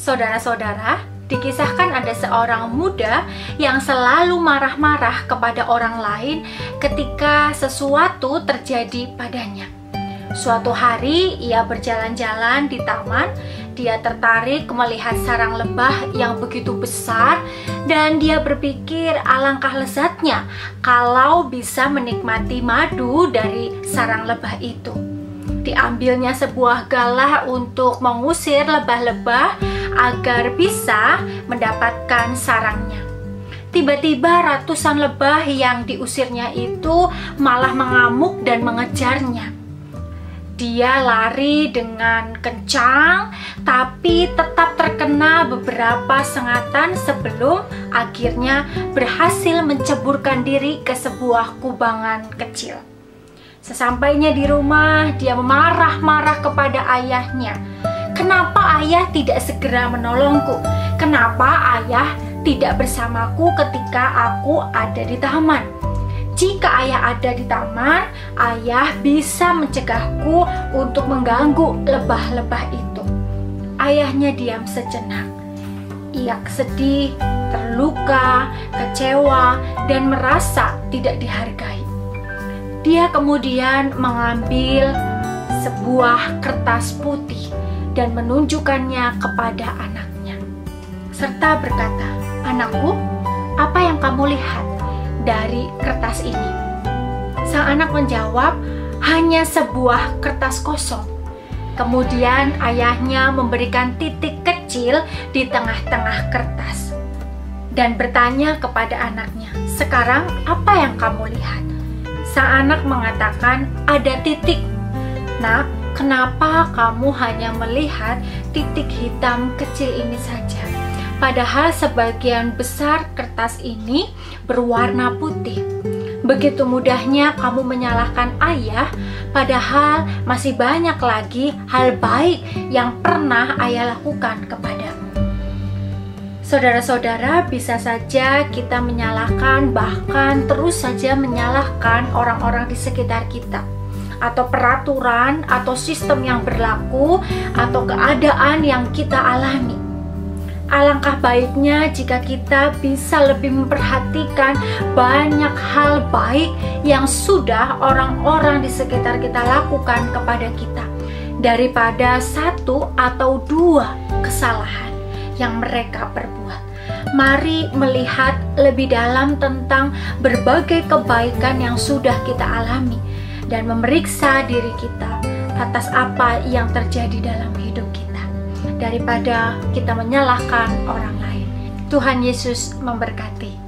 Saudara-saudara, dikisahkan ada seorang muda yang selalu marah-marah kepada orang lain ketika sesuatu terjadi padanya. Suatu hari ia berjalan-jalan di taman. Dia tertarik melihat sarang lebah yang begitu besar dan dia berpikir alangkah lezatnya kalau bisa menikmati madu dari sarang lebah itu. Diambilnya sebuah galah untuk mengusir lebah-lebah agar bisa mendapatkan sarangnya. Tiba-tiba ratusan lebah yang diusirnya itu malah mengamuk dan mengejarnya. Dia lari dengan kencang, tapi tetap terkena beberapa sengatan sebelum akhirnya berhasil menceburkan diri ke sebuah kubangan kecil. Sesampainya di rumah, dia marah-marah kepada ayahnya. Kenapa ayah tidak segera menolongku? Kenapa ayah tidak bersamaku ketika aku ada di taman? Jika ayah ada di taman, ayah bisa mencegahku untuk mengganggu lebah-lebah itu. Ayahnya diam sejenak. Ia sedih, terluka, kecewa, dan merasa tidak dihargai. Dia kemudian mengambil sebuah kertas putih dan menunjukkannya kepada anaknya, serta berkata, "Anakku, apa yang kamu lihat dari kertas ini?" Sang anak menjawab, "Hanya sebuah kertas kosong." Kemudian ayahnya memberikan titik kecil di tengah-tengah kertas dan bertanya kepada anaknya, "Sekarang apa yang kamu lihat?" Sang anak mengatakan, "Ada titik." "Nak, kenapa kamu hanya melihat titik hitam kecil ini saja? Padahal sebagian besar kertas ini berwarna putih. Begitu mudahnya kamu menyalahkan ayah, padahal masih banyak lagi hal baik yang pernah ayah lakukan kepadamu." Saudara-saudara, bisa saja kita menyalahkan, bahkan terus saja menyalahkan orang-orang di sekitar kita, atau peraturan, atau sistem yang berlaku, atau keadaan yang kita alami. Alangkah baiknya jika kita bisa lebih memperhatikan banyak hal baik yang sudah orang-orang di sekitar kita lakukan kepada kita, daripada satu atau dua kesalahan yang mereka perbuat. Mari melihat lebih dalam tentang berbagai kebaikan yang sudah kita alami dan memeriksa diri kita atas apa yang terjadi dalam hidup kita, daripada kita menyalahkan orang lain. Tuhan Yesus memberkati.